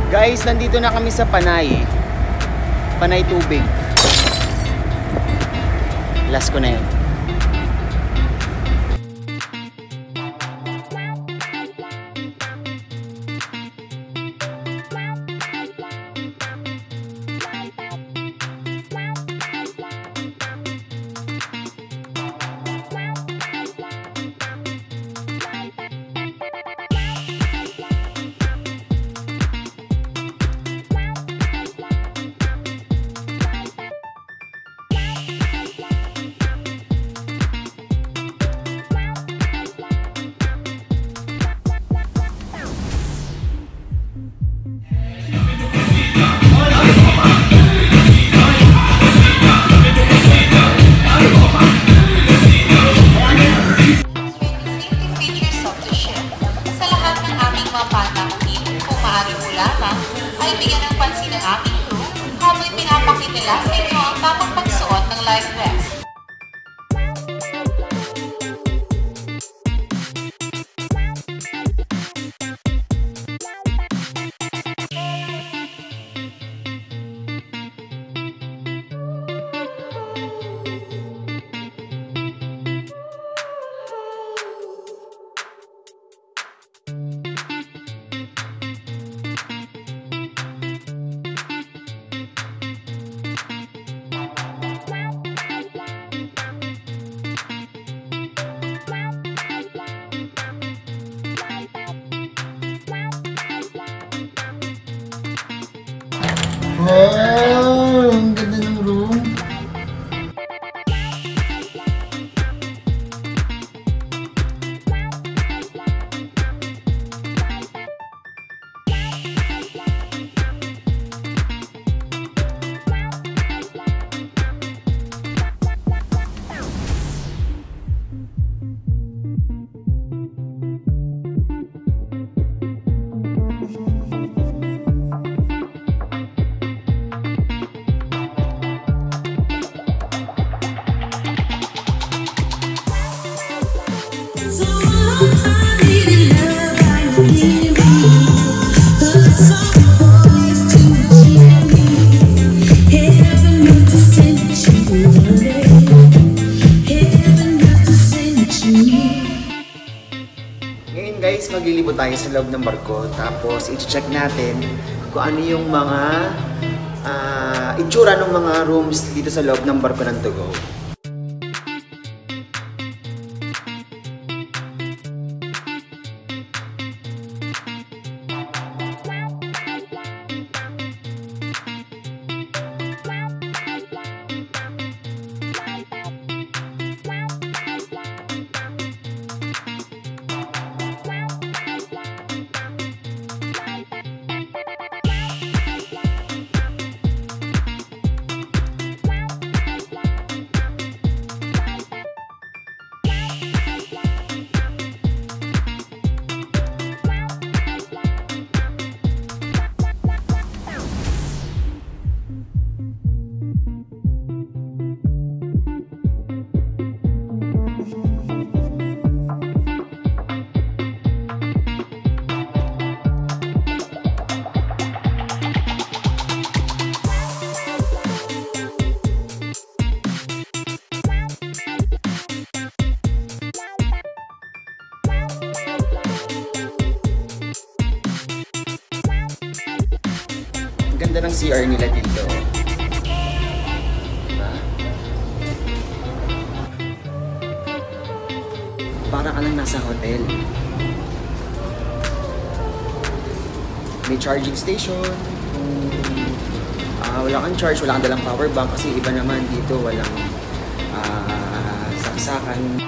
Guys, nandito na kami sa Panay. Panay tubig. Last ko na yun. Ay bigyan ng pansin ng aming crew habang pinapakitila sa inyo ang tamang pagsuot ng life vest. Wow! Ang ganda ng room. Ngayon guys, maglilibot tayo sa loob ng barko. Tapos i-check natin kung ano yung mga itsura ng mga rooms dito sa loob ng barko ng Tugo. Ganda ng CR nila dito. Diba? Para ka lang nasa hotel. May charging station. Wala kang charge, wala kang dalang power bank kasi iba naman dito walang saksakan.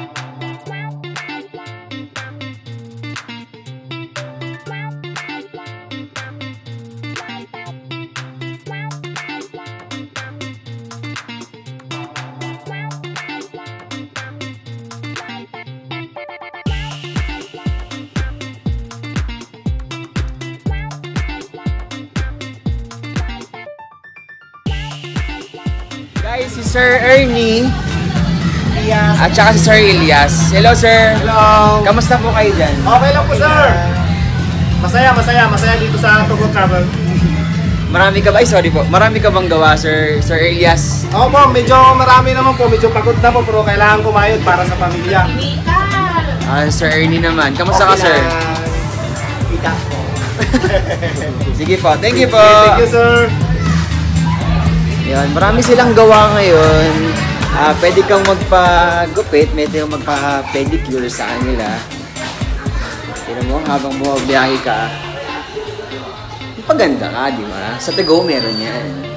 Guys, si Sir Ernie at saka si Sir Elias. Hello, sir. Hello. Kamusta po kayo dyan? Okay lang po, sir. Masaya dito sa Togo Travel. Marami ka ba? Ay, sorry po. Marami ka bang gawa, Sir Elias? Oo po, medyo marami naman po. Medyo pagod na po, pero kailangan kumayod para sa pamilya. Sir Ernie naman. Kamusta ka, Sir? Ika po. Sige po. Thank you po. Thank you, sir. Yan, marami silang gawa ngayon. Pwede kang magpagupit, pwede kang magpa-pedicure sa kanila. Tignan mo, habang bumabiyahe ka, paganda ka, di ba? Sa Tago meron yan.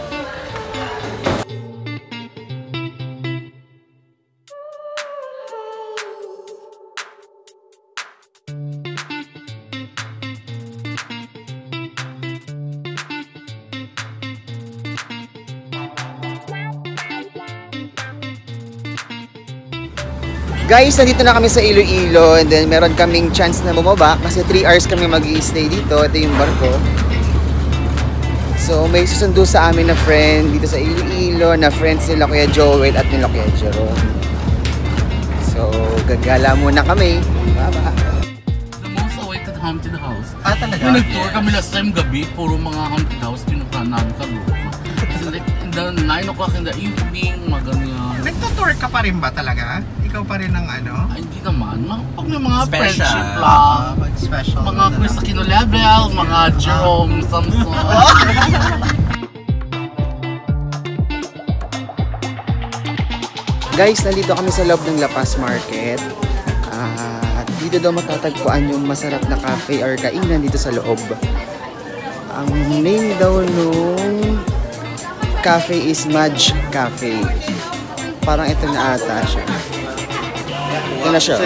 Guys, nandito na kami sa Iloilo and then meron kaming chance na bumaba kasi 3 hours kami mag-i-stay dito. Ito yung barko. So may susundo sa amin na friend dito sa Iloilo na friends nila Kuya Joel at nila Kuya Jerome. So gagala muna kami. Baba. The most awaited haunted house. Talaga? Nung nag-tour kami last time gabi, puro mga haunted house pinupuntahan namin sa loob. Kasi like in the 9 o'clock in the evening, mga ganyan. Nagtutour ka pa rin ba talaga? Ikaw pa rin ang ano? Ay, hindi naman. Pag may mga Special. friendship lang. Special. Mga Chris Aquino level, mga Jerome, Samson. Guys, nandito kami sa loob ng La Paz Market. At dito daw matatagpuan yung masarap na cafe or kainan dito sa loob. Ang name daw nung cafe is Madge Cafe. Parang ito na ata siya. Ito na siya.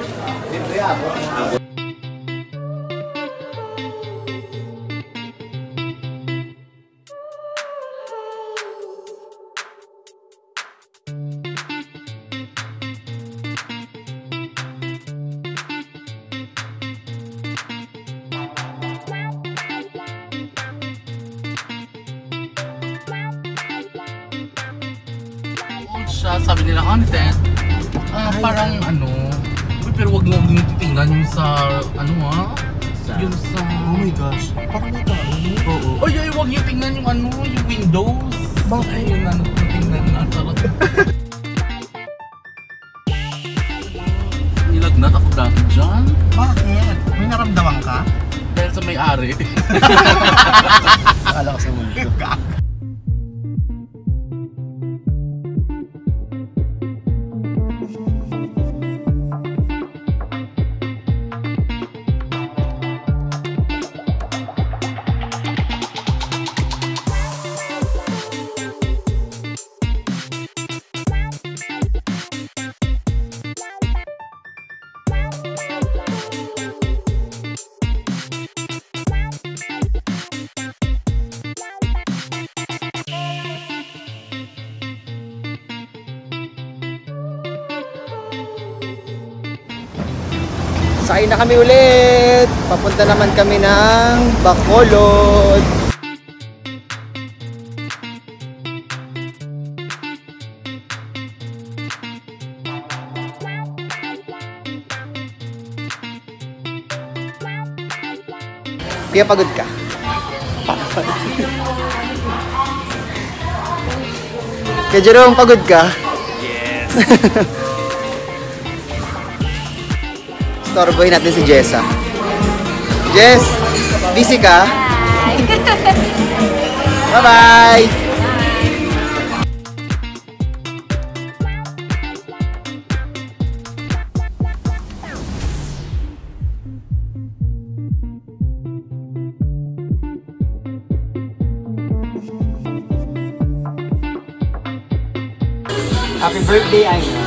Siya, sabi nila content, parang ano, uy, pero wag mo titingnan yung sa, ano yung sa... Oh my gosh. Parang may tao. Oo. Oy, wag niyo tingnan yung ano, yung windows. Bakit? Ayun, ano, tingnan na, charot. Nilagnat ako dati dyan. Bakit? May naramdaman ka? Dahil sa may-ari. Akala ko sa mundo. Sakay na kami ulit. Papunta naman kami ng Bacolod. Kaya pagod ka? Kaya Jerome, pagod ka? Yes. Storboy natin si Jessa. Jess, busy ka? Bye-bye! Happy birthday, Aina.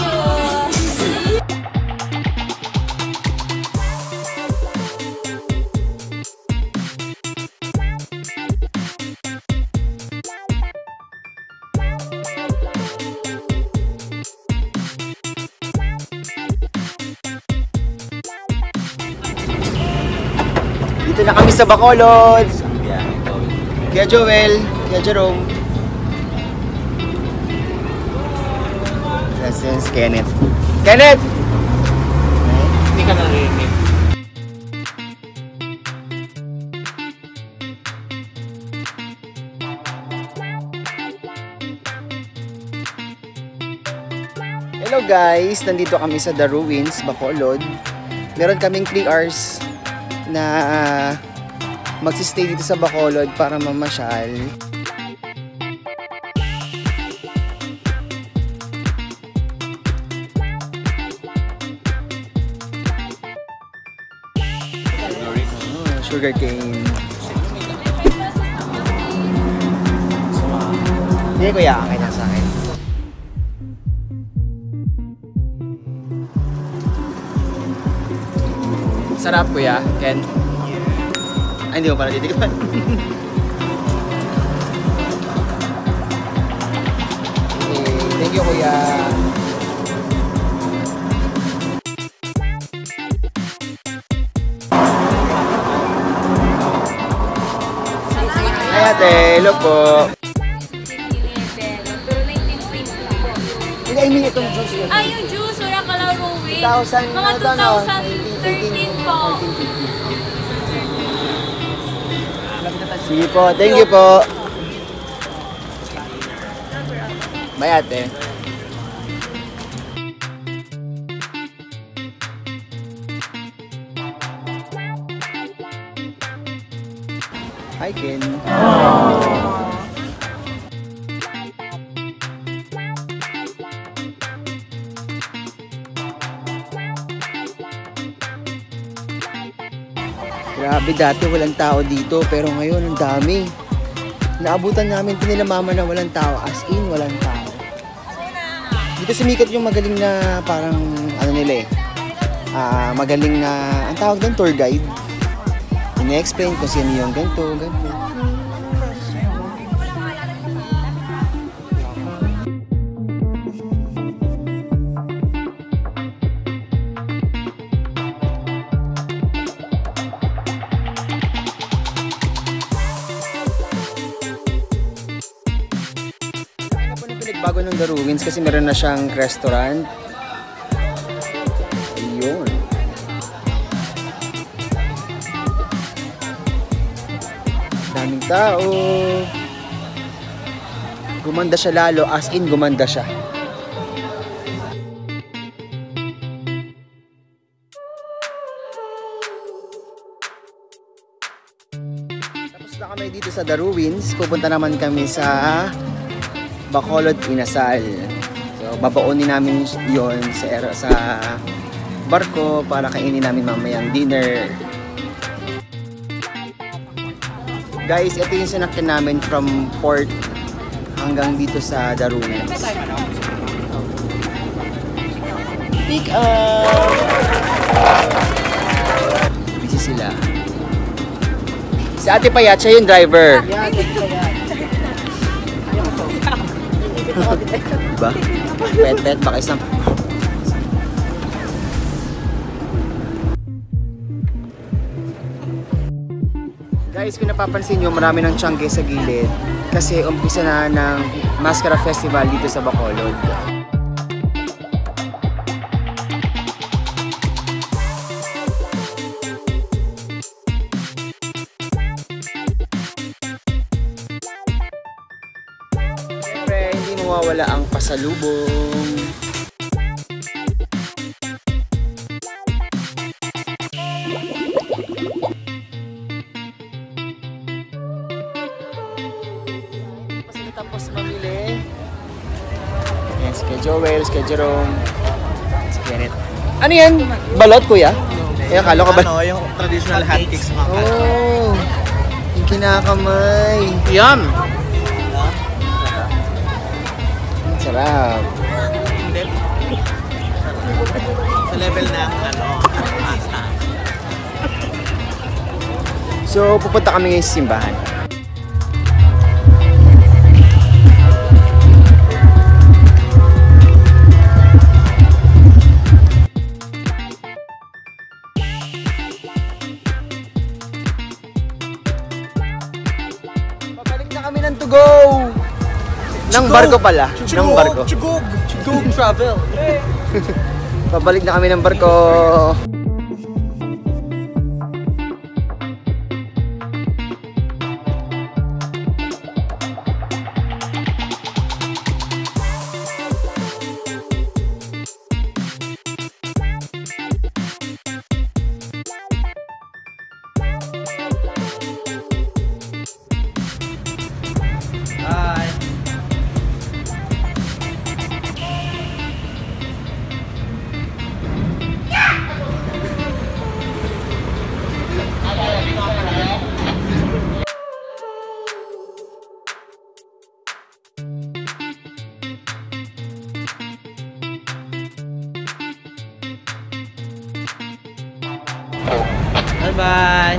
Dito na kami sa Bacolod. Kaya Joel, kaya Jerome. This is Kenneth. Kenneth! Hindi ka narinig. Hello guys, nandito kami sa The Ruins, Bacolod. Meron kaming 3 hours na magsistay dito sa Bacolod para mamasyal. Sugar cane. Hindi kuya, okay lang sa akin. Sarap kuya, Ken. Ay, hindi mo pala titikman. Okay, thank you kuya. Ay ate, hello po. Pero 1920 po. Hindi, I mean itong juice yun. Ah, yung juice, wala kalaro with. 2000, Mga ano, 2013 po. Sige po, thank you po. Bye ate. Hi Ken. Grabe, dati walang tao dito pero ngayon ang dami. Naabutan namin ito nila mama na walang tao, as in walang tao. Dito sumikat yung magaling na parang ano nila magaling na, ang tawag doon, tour guide. Ina-explain kung sino yung ganito, ganito. Bago ng The Ruins kasi meron na siyang restaurant. Ayun. Daming tao. Gumanda siya lalo, as in gumanda siya. Tapos na kami dito sa The Ruins. Pupunta naman kami sa Bacolod, Inasal. So, babaunin namin yon sa barko para kainin namin mamayang dinner. Guys, ito yung sinakyan namin from port hanggang dito sa The Ruins. Pick up! Busy sila. Si Ate Payat, siya yung driver. Ba? Pet, baka isang... Guys, kung napapansin nyo, marami ng tiyangge sa gilid kasi umpisa na ng Mascara Festival dito sa Bacolod. Mawawala ang pasalubong. Tapos mamili. Yan, si Joel, si Jerome, si Kenneth. Ano yan? Balot, kuya? Akala ko ba? Ano, yung traditional hotcakes mga Oh, yung kinakamay. Yum! Sarap. Hindi. Sa level ng ano, masa. So, pupunta kami ngayon sa simbahan. Pabalik na kami ng to go! Nang barko pala. Nang barko. Chugog travel. Pabalik na kami ng barko. Bye-bye.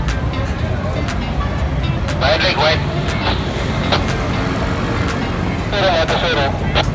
White. Zero, 0.